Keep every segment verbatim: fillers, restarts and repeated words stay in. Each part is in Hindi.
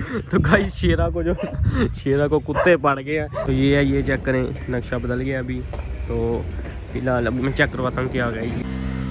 तो गाइस शेरा को जो शेरा को कुत्ते पड़ गए हैं, तो ये है, ये चेक करें, नक्शा बदल गया अभी। तो फिलहाल अभी मैं चेक करवाता हूँ क्या आ गया ये।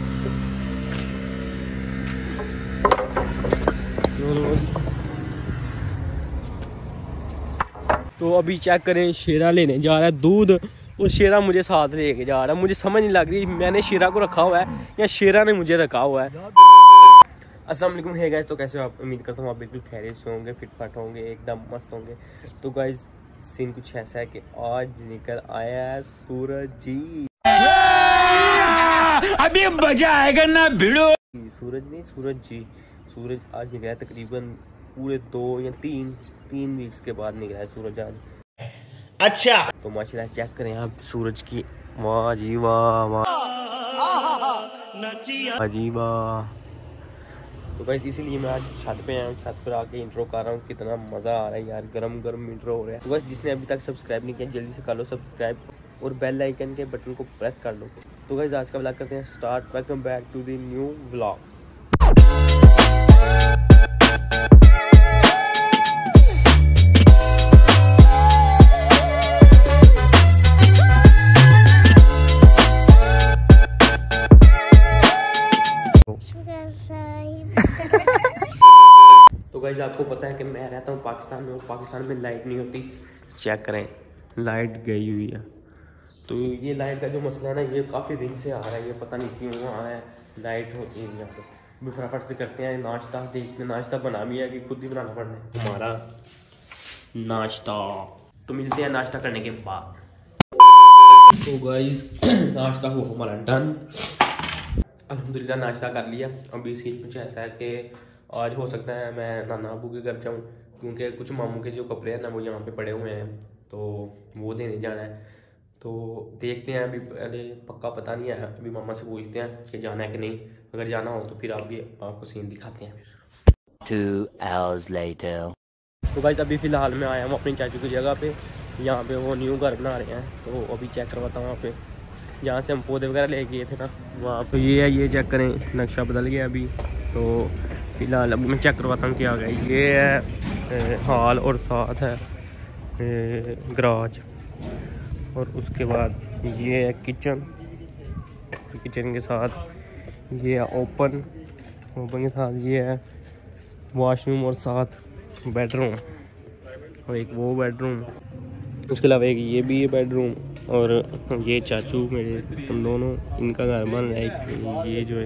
तो अभी चेक करें, शेरा लेने जा रहा है दूध और शेरा मुझे साथ लेके जा रहा है। मुझे समझ नहीं लग रही मैंने शेरा को रखा हुआ है या शेरा ने मुझे रखा हुआ है। अस्सलाम वालेकुम, हे गाइस, तो कैसे हो आप? उम्मीद करता हूँ आप बिल्कुल खैरियत से होंगे, फिट फाट होंगे, एकदम मस्त होंगे। तो गाइस सीन कुछ ऐसा है कि आज निकल आया है सूरज जी। अभी मजा आएगा ना भिड़ो। सूरज नहीं, सूरज जी। सूरज आज निकला है तकरीबन पूरे दो या तीन तीन वीक्स के बाद निकला है सूरज आज। अच्छा, तो माशाल्लाह चेक करें आप सूरज की, वाह जी वाह, वाह जी वाह। तो गाइस इसीलिए मैं आज छत पे आया, छत पर आके इंट्रो कर रहा हूँ। कितना मज़ा आ रहा है यार, गरम गरम इंट्रो हो रहा है। तो गाइस जिसने अभी तक सब्सक्राइब नहीं किया जल्दी से कर लो सब्सक्राइब और बेल आइकन के बटन को प्रेस कर लो। तो गाइस आज का व्लॉग करते हैं start. Welcome back to the new vlog. तो गाइस आपको पता है कि मैं रहता हूँ पाकिस्तान में और पाकिस्तान में लाइट नहीं होती। चेक करें, लाइट गई हुई है। तो ये लाइट का जो मसला है ना, ये काफ़ी दिन से आ रहा है, ये पता नहीं क्यों आ रहा है। लाइट होती है यहाँ पे, भी फटाफट से करते हैं नाश्ता। देखते नाश्ता बना भी है कि खुद ही बनाना पड़ना है हमारा नाश्ता। तो मिलते हैं नाश्ता करने के बाद। तो गाइस नाश्ता हुआ हमारा डन, अल्हम्दुलिल्लाह नाश्ता कर लिया। अभी सीन कुछ ऐसा है कि आज हो सकता है मैं नाना अबू के घर जाऊँ, क्योंकि कुछ मामू के जो कपड़े हैं ना वो यहाँ पे पड़े हुए हैं, तो वो देने जाना है। तो देखते हैं, अभी पहले पक्का पता नहीं है, अभी मामा से पूछते हैं कि जाना है कि नहीं। अगर जाना हो तो फिर आप भी आपको सीन दिखाते हैं फिर। Two hours later. तो गाइस अभी फ़िलहाल मैं आया हूँ अपनी चाचू की जगह पे। यहाँ पे वो न्यू घर बना रहे हैं, तो अभी चेक करवाता हूँ वहाँ पे, जहाँ से हम पौधे वगैरह ले गए थे ना वहाँ पे। ये है, ये चेक करें, नक्शा बदल गया अभी। तो फिलहाल अभी मैं चेक करवाता हूँ क्या आ गया। ये है हॉल और साथ है गराज, और उसके बाद ये है किचन। किचन के साथ ये है ओपन, ओपन के साथ ये है वॉशरूम और साथ बेडरूम, और एक वो बेडरूम। उसके अलावा एक ये भी है बेडरूम, और ये चाचू मेरे हम दोनों, इनका घर बन रहा है ये जो है,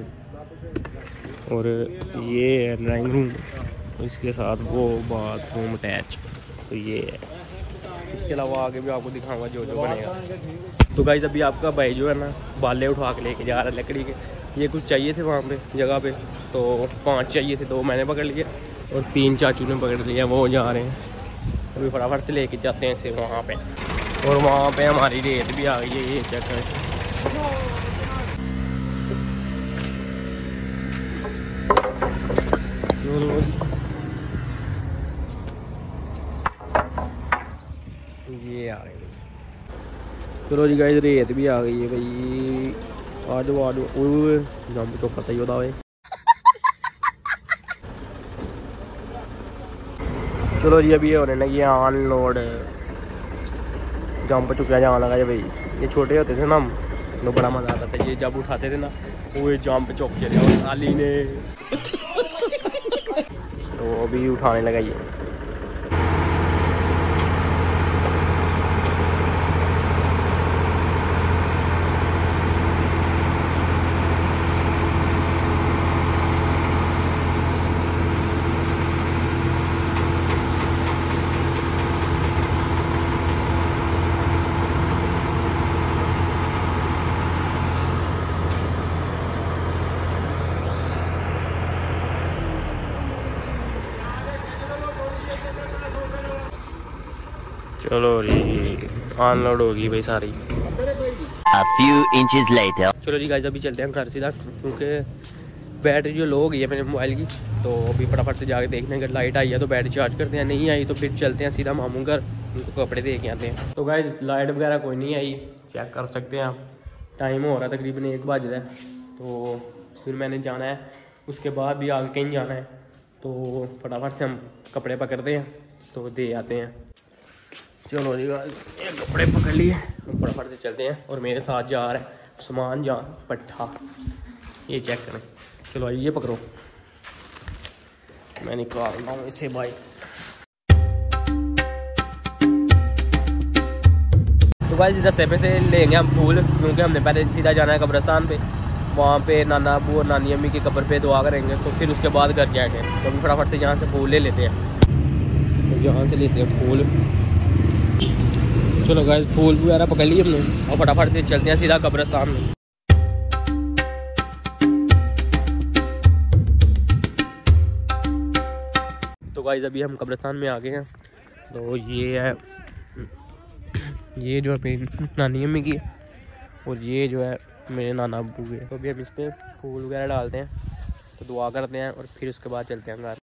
और ये है ड्राइंग रूम, इसके साथ वो बाथरूम अटैच। तो ये है, इसके अलावा आगे भी आपको दिखाऊंगा जो जो बनेगा। तो गाइस अभी आपका भाई जो है ना बाले उठा के लेके जा रहा है लकड़ी के। ये कुछ चाहिए थे वहाँ पे जगह पे, तो पांच चाहिए थे, दो मैंने पकड़ लिए और तीन चाचू ने पकड़ लिया, वो जा रहे हैं। अभी फटाफट से लेके जाते हैं इसे वहाँ पे, और वहाँ पे हमारी रेत भी आ गई है। ये चेक करें, ये आ गई। चलो जी गाइस रेत भी आ गई है भाई, आ जाओ आ जाओ। जंप तो पता ही होता है। चलो जी अभी ये होने लगी अनलोड, जंप चुका जाने लगा है भाई। ये छोटे होते थे ना हम, तो बड़ा मजा आता था, ये जब उठाते थे ना वो जंप चौक चले और साली ने तो अभी उठाने लगा ये। चलो जी अनलोड होगी भाई सारी। A few inches later. चलो जी गाइस अभी चलते हैं घर सीधा, क्योंकि बैटरी जो लो हो गई है मेरे मोबाइल की। तो अभी फटाफट से जाके देखने अगर लाइट आई है तो बैटरी चार्ज करते हैं, नहीं आई तो फिर चलते हैं सीधा मामू घर, उनको कपड़े दे के आते हैं। तो गाइस लाइट वगैरह कोई नहीं आई, चेक कर सकते हैं आप। टाइम हो रहा है तकरीबन एक बज रहा है, तो फिर मैंने जाना है, उसके बाद भी आगे कहीं जाना है। तो फटाफट से हम कपड़े पकड़ते हैं तो दे आते हैं। चलो जी ये कपड़े पकड़ लिए, हम फटाफट से चलते हैं। और मेरे साथ जा रहा है सामान जान पट्ठा, ये चेक करें। चलो ये पकड़ो, मैं निकाल रहा हूँ इसे भाई। तो भाई रास्ते पे से लेंगे हम फूल, क्योंकि हमने पहले सीधा जाना है कब्रिस्तान पे, वहाँ पे नाना अबू और नानी अम्मी की कब्र पे दुआ करेंगे, तो फिर उसके बाद घर जाएंगे। तो अभी फटाफट से यहाँ से फूल ले लेते हैं, तो यहाँ से लेते हैं फूल। चलो गाइस फूल वगैरह पकड़ लिए हमने और फटाफट से चलते हैं सीधा कब्रिस्तान में। तो गाइस अभी हम कब्रिस्तान में आ गए हैं। तो ये है, ये जो है मेरी नानी अम्मी की और ये जो है मेरे नाना अब्बू के। तो अभी हम इस पर फूल वगैरह डालते हैं, तो दुआ करते हैं और फिर उसके बाद चलते हैं घर।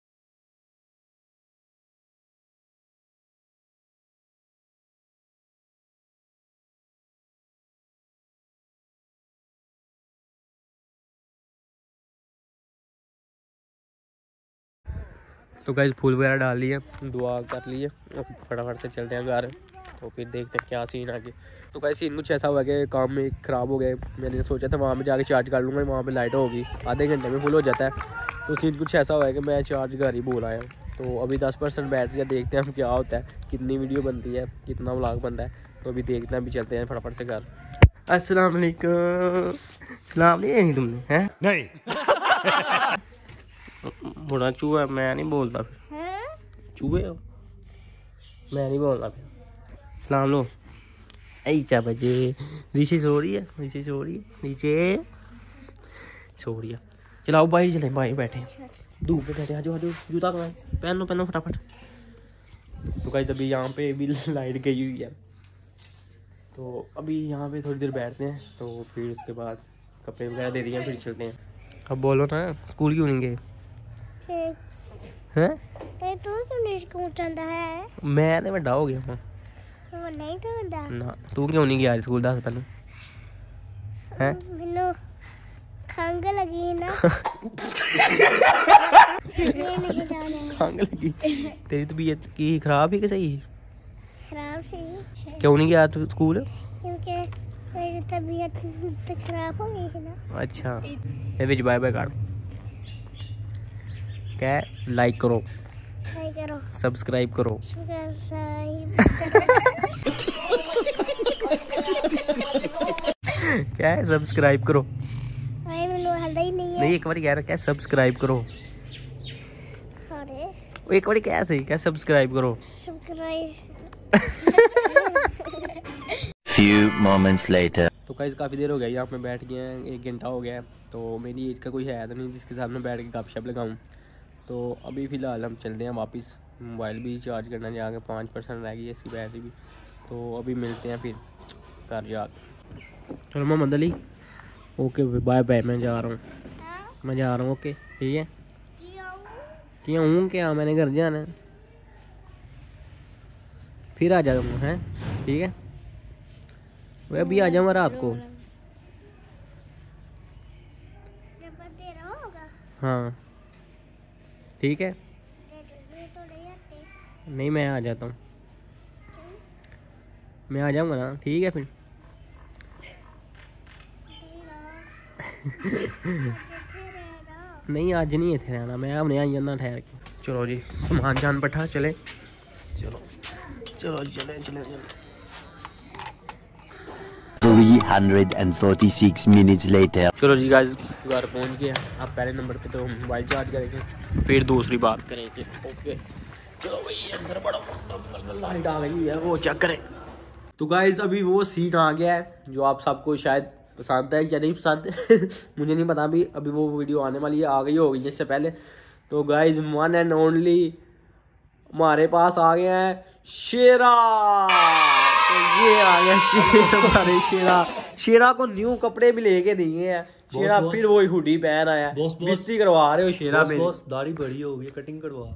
तो गाइस फूल वगैरह डाल लिए, दुआ कर लिए और फटाफट से चलते हैं घर। तो फिर देखते हैं क्या सीन आगे। तो गाइस सीन कुछ ऐसा हुआ कि काम में ख़राब हो गए। मैंने सोचा था वहाँ पे जाके चार्ज कर लूँगा, वहाँ पे लाइट होगी, आधे घंटे में फुल हो जाता है। तो सीन कुछ ऐसा हुआ है कि मैं चार्ज घर ही भूल आया। तो अभी दस परसेंट बैटरी है, देखते हैं हम क्या होता है, कितनी वीडियो बनती है, कितना व्लॉग बनता है। तो अभी देखते हैं, अभी चलते हैं फटाफट से घर। अस्सलाम वालेकुम। सलाम नहीं है तुमने हैं? नहीं बड़ा चूहा, मैं नहीं बोलता फिर। चूहे हो, मैं नहीं बोलता फिर। सलाम लो। ऐसा बजे नीचे सो रही है, नीचे सो रही है, नीचे सो रही है। चलाओ भाई, चले भाई बैठे धूप में बैठे। आजो आजो जूता पहन लो, पहन लो फटाफट। तो गाइस अभी यहाँ पे भी लाइट गई हुई है, तो अभी यहाँ पे थोड़ी देर बैठते हैं। तो फिर उसके बाद कपड़े वगैरह दे दिए, फिर चलते हैं। अब बोलो ना, स्कूल क्यों नहीं गए हैं? तू क्यों नहीं स्कूल जाता है? मैं तो बड़ा हो गया हूँ। वो नहीं तो बड़ा ना, तू क्यों नहीं गया स्कूल? दस पहले हैं? मैंने खंग लगी ना। ये नहीं जाना। खंग लगी? तेरी तबीयत की खराब है कि सही? खराब सी। क्यों नहीं गया तू स्कूल? क्योंकि मेरी तबीयत तो खराब हो गई है ना। अच्छा ये बिच बाय बाय कर क्या? लाइक करो, लाइक करो, सब्सक्राइब करो। क्या है? सब्सक्राइब करो। भाई मैंने हल्दा ही नहीं है। नहीं एक बार कह रहा क्या? सब्सक्राइब करो। अरे एक बार क्या सही क्या? सब्सक्राइब करो। सब्सक्राइब। Few moments later. तो गाइस काफ़ी देर हो गया यहाँ पे बैठ गए हैं, एक घंटा हो गया है। तो मेरी एज का कोई है तो नहीं जिसके साथ में बैठ के गपशप लगाऊँ। तो अभी फ़िलहाल हम चलते हैं वापस। मोबाइल भी चार्ज करना जाके पाँच परसेंट रह गई है इसकी बैटरी भी। तो अभी मिलते हैं फिर घर जाके। चलो Mohammad Ali, okay bye bye, मैं जा रहा हूँ, मैं जा रहा हूँ। ओके ठीक है, क्या हूँ क्या, मैंने घर जाना है, फिर आ जाऊँगा हैं, ठीक है। वह अभी आ जाऊँगा रात को। हाँ ठीक है, नहीं मैं आ जाता हूँ, मैं आ जाऊँगा ना, ठीक है फिर। नहीं आज नहीं थे रहना, मैं अब नहीं आई जाना ठहर के। चलो जी सामान जान पठा चले, चलो चलो चले चले चले। three hundred forty-six minutes later. चलो जी गाइस घर पहुंच गए। अब पहले नंबर पे तो मोबाइल चार्ज करेंगे, फिर दूसरी बात करेंगे। ओके चलो भाई अंदर बड़ा लाइट आ गई है, वो चेक करें। तो गाइस अभी वो सीन आ गया है जो आप सबको शायद पसंद है या नहीं पसंद मुझे नहीं पता। अभी अभी वो वीडियो आने वाली है, आ गई होगी जिससे पहले। तो गाइस वन एंड ओनली हमारे पास आ गया है शेरा। तो ये आ गया शेरा, हमारे शेरा। शेरा को न्यू कपड़े भी लेके दिए हैं। शेरा फिर वही हुडी पहन आया, बिस्ती करवा रहे हो शेरा में। दाढ़ी बड़ी हो गई, कटिंग करवा।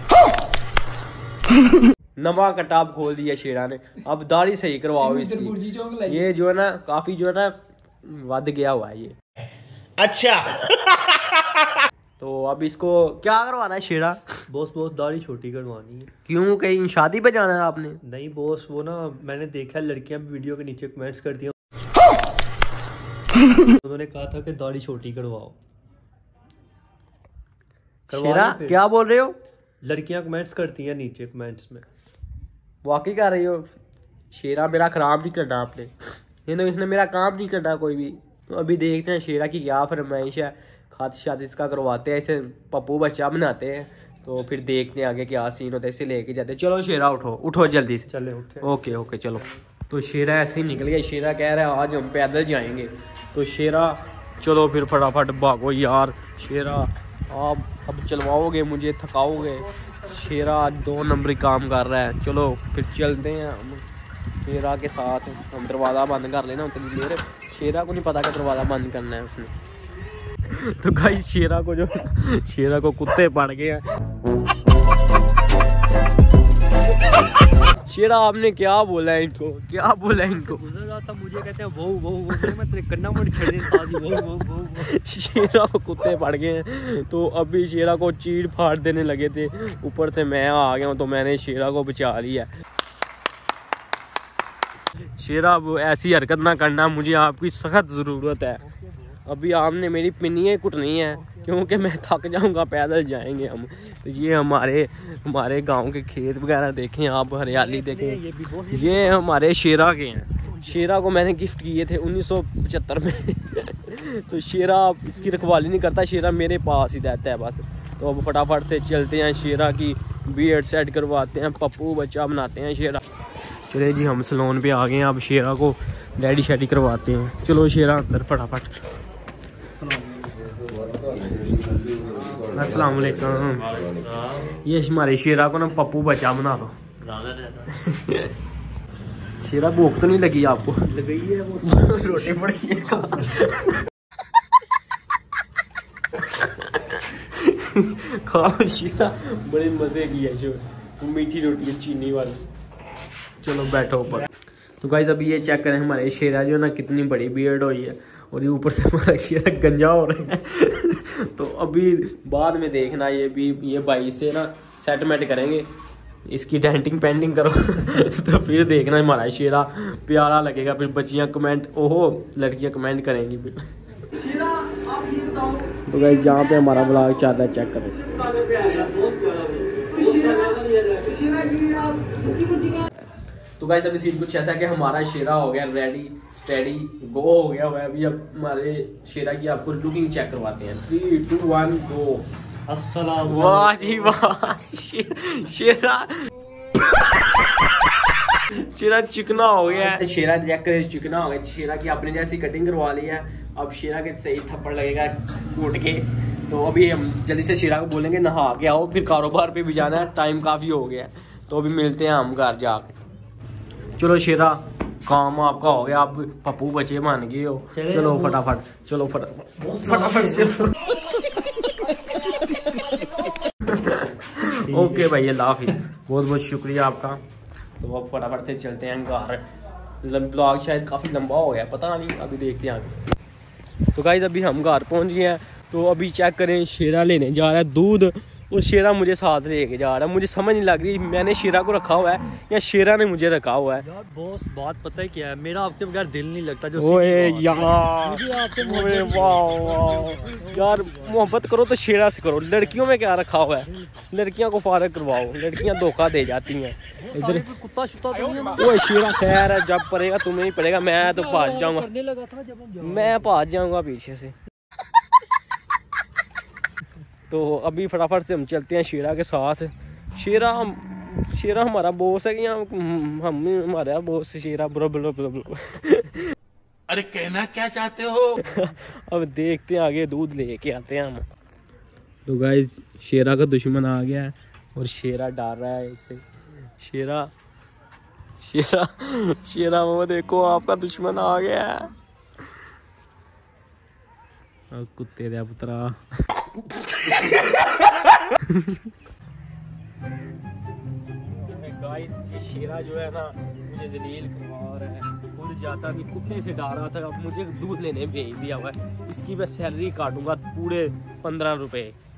नवा कटाब खोल दिया शेरा ने, अब दाढ़ी सही करवाओ इसकी। ये जो है ना काफी जो है ना वध गया हुआ है ये। अच्छा तो अब इसको क्या करवाना है शेरा? बॉस बहुत दाढ़ी छोटी करवानी है। क्यों, कहीं शादी पे जाना है आपने? नहीं बॉस, वो ना मैंने देखा लड़कियां भी वीडियो के नीचे कमेंट्स करती हैं, उन्होंने कहा था कि दाढ़ी छोटी करवाओ। शेरा क्या बोल रहे हो? लड़कियां कमेंट्स करती हैं नीचे कमेंट्स में। वाकई कर रही हो? शेरा मेरा खराब नहीं करना आपने, ये तो इसने मेरा काम नहीं करना कोई भी। तो अभी देखते हैं शेरा की क्या फरमाइश है, खाद शादी इसका करवाते हैं, इसे पप्पू बच्चा बनाते हैं, तो फिर देखते हैं आगे क्या सीन होता है, इसे लेके जाते हैं। चलो शेरा उठो उठो जल्दी से। चले उठे। ओके ओके चलो। तो शेरा ऐसे ही निकल गया, शेरा कह रहा है आज हम पैदल जाएंगे। तो शेरा चलो फिर फटाफट भागो यार, शेरा आप अब चलवाओगे मुझे, थकाओगे। शेरा दो नंबरी काम कर रहा है, चलो फिर चलते हैं हम शेरा के साथ। हम दरवाज़ा बंद कर लेना उतनी देर, शेरा को नहीं पता कि दरवाज़ा बंद करना है उसने। तो गाइस शेरा को जो शेरा को कुत्ते पड़ गए हैं। शेरा आपने क्या बोला है इनको, क्या बोला है इनको? गुजर रहा था, मुझे कहते हैं वो वो वो मैं तेरे कन्ना मुड़ छेड़ देता हूं, वो वो वो। शेरा को कुत्ते पड़ गए हैं, तो अभी शेरा को चीड़ फाड़ देने लगे थे, ऊपर से मैं आ गया हूँ तो मैंने शेरा को बचा लिया। शेरा वो ऐसी हरकत ना करना, मुझे आपकी सख्त ज़रूरत है। अभी आपने मेरी पिन्नियाँ कुटनी है क्योंकि मैं थक जाऊंगा, पैदल जाएंगे हम। तो ये हमारे हमारे गांव के खेत वगैरह देखें आप, हरियाली देखें, ये हमारे शेरा के हैं। शेरा को मैंने गिफ्ट किए थे उन्नीस सौ पचहत्तर में। तो शेरा इसकी रखवाली नहीं करता, शेरा मेरे पास ही रहता है बस। तो अब फटाफट से चलते हैं, शेरा की बियर्ड सेट करवाते हैं, पप्पू बच्चा बनाते हैं शेरा। चले जी हम सलोन पे आ गए हैं, अब शेरा को डैडी शैडी करवाते हैं। चलो शेरा अंदर फटाफट। अस्सलाम वालेकुम। ये हमारे शेरा को ना पप्पू बच्चा बना दो। शेरा भूख तो नहीं लगी आपको? लगी है वो रोटी पड़ी है। खा लो शेरा, बड़े मजे की है जो मीठी रोटी है चीनी वाली। चलो बैठो ऊपर। तो गाइस अभी ये चेक करें, हमारे शेरा जो ना कितनी बड़ी बियर्ड हुई है, और ये ऊपर से हमारा शेरा गंजा हो रहा है। तो अभी बाद में देखना, ये भी ये भाई से ना सेटमेंट करेंगे, इसकी डेंटिंग पेंटिंग करो। तो फिर देखना हमारा शेरा प्यारा लगेगा, फिर बच्चियाँ कमेंट, ओहो लड़कियाँ कमेंट करेंगी फिर। तो गाइस जहाँ पे हमारा ब्लॉग चल रहा है चेक करो। तो गाइस अभी सीन कुछ ऐसा है कि हमारा शेरा हो गया रेडी स्टेडी गो हो गया हुआ है। अभी अब हमारे शेरा की आपको लुकिंग चेक करवाते हैं। Three two one go. अस्सलाम वाह जी वाह, शेरा शेरा चिकना हो गया है। शेरा चेक करे चिकना हो गया। शेरा की अपने जैसी कटिंग करवा ली है। अब शेरा के सही थप्पड़ लगेगा कूट के। तो अभी हम जल्दी से शेरा को बोलेंगे नहा के आओ, फिर कारोबार पे भी जाना है, टाइम काफ़ी हो गया है। तो अभी मिलते हैं हम घर जाके। चलो शेरा काम आपका हो गया, आप पप्पू बच्चे मान गए हो। चलो फटाफट चलो फटाफट फटाफट चलो। ओके भाई अल्लाह हाफिज़, बहुत बहुत शुक्रिया आपका। तो अब फटाफट से चलते हैं घर। ब्लॉग शायद काफ़ी लंबा हो गया, पता नहीं, अभी देखते हैं आगे। तो गाइस अभी हम घर पहुंच गए हैं। तो अभी चेक करें, शेरा लेने जा रहा है दूध, और शेरा मुझे साथ लेके जा रहा है। मुझे समझ नहीं लग रही मैंने शेरा को रखा हुआ है या शेरा ने मुझे रखा हुआ है। यार बॉस बात पता है क्या है, मेरा आपके बगैर दिल नहीं लगता। जो ओए यार, ओए वाह वाह यार, मोहब्बत करो तो शेरा से करो। लड़कियों में क्या रखा हुआ है? लड़कियां को फारग करवाओ, लड़कियां धोखा दे जाती हैं। इधर कुत्ता शुत्ता तो नहीं है? वो शेरा खैर है, जब पड़ेगा तुम्हें ही पड़ेगा, मैं तो भाग जाऊंगा, मैं भाग जाऊंगा पीछे से। तो अभी फटाफट से हम चलते हैं शेरा के साथ। शेरा शेरा हमारा बॉस है कि हम हम हमारा boss Shera bro bro bro bro. अरे कहना क्या चाहते हो? अब देखते हैं आगे, दूध लेके आते हैं हम। तो गाइस शेरा का दुश्मन आ गया है और शेरा डर रहा है इससे। शेरा शेरा शेरा वो देखो आपका दुश्मन आ गया है। और कुत्ते दे पुत्रा। गाइस ये शेरा जो है ना मुझे जलील करवा रहा है, खुद जाता नहीं, कुत्ते से डर रहा था, अब मुझे दूध लेने भेज दिया हुआ है। इसकी मैं सैलरी काटूंगा पूरे पंद्रह रुपए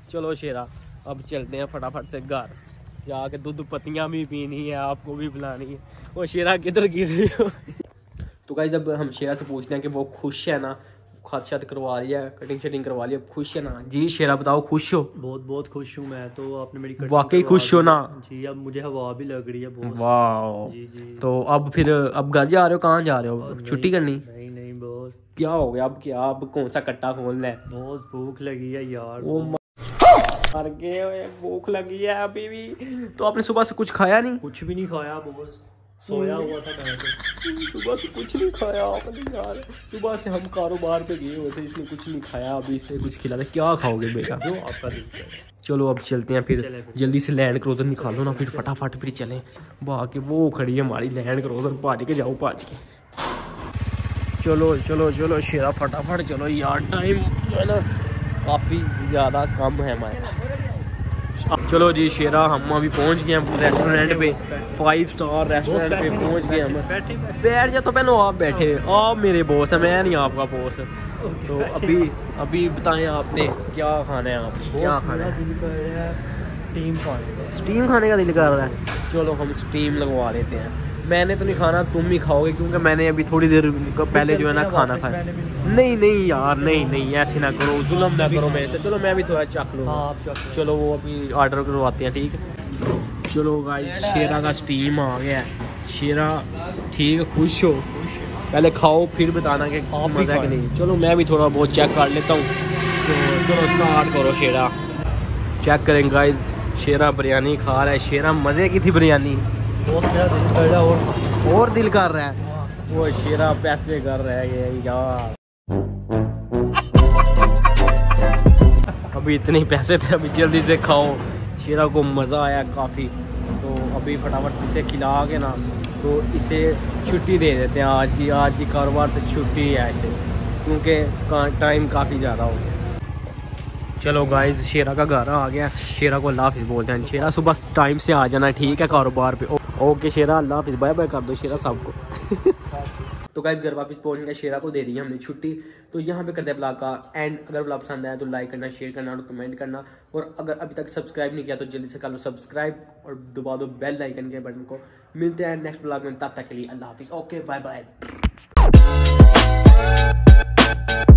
चलो शेरा अब चलते हैं फटाफट से घर जाके दूध पत्तियाँ भी पीनी है, आपको भी बुलानी है। वो शेरा किधर गिर रही हो? तो गाइस जब हम शेरा से पूछते हैं कि वो खुश है ना, खाद शाद करवा लिया, कटिंग शटिंग करवा लिया, खुश है ना? जी शेरा बताओ खुश हो? बहुत बहुत खुश हूँ मैं तो, आपने मेरी वाकई खुश हो ना? जी अब मुझे हवा भी लग रही है बहुत। वाह जी जी। तो अब फिर अब घर जा रहे हो? कहाँ जा रहे हो? छुट्टी करनी? नहीं नहीं बहुत। क्या हो गया अब? क्या अब कौन सा कट्टा खोलना है? बहुत भूख लगी है यार। वो मर गए, भूख लगी है अभी भी। तो आपने सुबह से कुछ खाया नहीं? कुछ भी नहीं खाया बॉस, सोया हुआ था मैं तो। सुबह से कुछ नहीं खाया आपने यार? सुबह से हम कारोबार पे गए हुए थे, इसने कुछ नहीं खाया, अभी से कुछ खिलाते। क्या खाओगे बेटा? जो आपका दिल करे। चलो अब चलते हैं फिर, जल्दी से लैंड क्रूजर निकालो ना, फिर फटाफट फिर चलें। बाकी वो खड़ी है हमारी लैंड क्रूजर, भाज के जाओ भाज के। चलो चलो चलो शेरा फटाफट चलो यार, टाइम जो है ना काफ़ी ज़्यादा कम है हमारे। चलो जी शेरा हम अभी पहुंच गए हैं रेस्टोरेंट पे, फाइव स्टार रेस्टोरेंट पे पहुंच गए हम। बैठ जा तो पहले आप बैठे, आप मेरे बॉस है, मैं नहीं आपका बॉस। तो अभी अभी बताएं आपने क्या खाना है? आप क्या खाना है? दिल कर रहा है स्टीम खाने का। स्टीम खाने का दिल कर रहा है? चलो हम स्टीम लगवा लेते हैं। मैंने तो नहीं खाना, तुम ही खाओगे क्योंकि मैंने अभी थोड़ी देर पहले जो है ना खाना खाया। नहीं नहीं यार, नहीं नहीं ऐसे ना करो, जुल्म ना करो मेरे से। चलो मैं भी थोड़ा चख लूँ। चलो वो अभी ऑर्डर करवाते हैं, ठीक है? चलो गाइस शेरा का स्टीम आ गया है। शेरा ठीक है, खुश हो? पहले खाओ फिर बताना कि मज़ा कि नहीं। चलो मैं भी थोड़ा बहुत चेक कर लेता हूँ। तो चलो स्टार्ट करो शेरा। चेक करेंगे गाइस, शेरा बिरयानी खा रहा है। शेरा मज़े की थी बिरयानी, बहुत मेरा दिल कर रहा है और और दिल कर रहा है। वो शेरा पैसे कर रहा है ये यार, अभी इतने ही पैसे थे, अभी जल्दी से खाओ। शेरा को मज़ा आया काफ़ी, तो अभी फटाफट इसे खिला के ना तो इसे छुट्टी दे देते हैं आज की। आज की कारोबार से छुट्टी है इसे, क्योंकि टाइम काफ़ी ज़्यादा हो गया। चलो गाइस शेरा का घर आ गया। शेरा को अल्लाह हाफिज़ बोलते हैं। शेरा सुबह टाइम से आ जाना, ठीक है, कारोबार पे। ओके शेरा, अल्लाह हाफिज़, बाय बाय कर दो शेरा साहब को। तो गाइस घर वापस पहुंच गया, शेरा को दे दी हमने छुट्टी। तो यहाँ पे करते हैं ब्लॉग का एंड। अगर ब्लॉग पसंद आया तो लाइक करना, शेयर करना और कमेंट करना। और अगर अभी तक सब्सक्राइब नहीं किया तो जल्दी से कर लो सब्सक्राइब और दबा दो बेल आइकन के बटन को। मिलते हैं नेक्स्ट ब्लॉग में, तब तक के लिए अल्लाह हाफिज़। Okay bye bye.